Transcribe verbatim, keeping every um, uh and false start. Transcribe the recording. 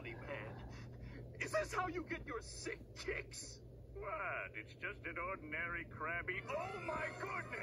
funny, man. Is this how you get your sick kicks? What? It's just an ordinary crabby... Oh, my goodness!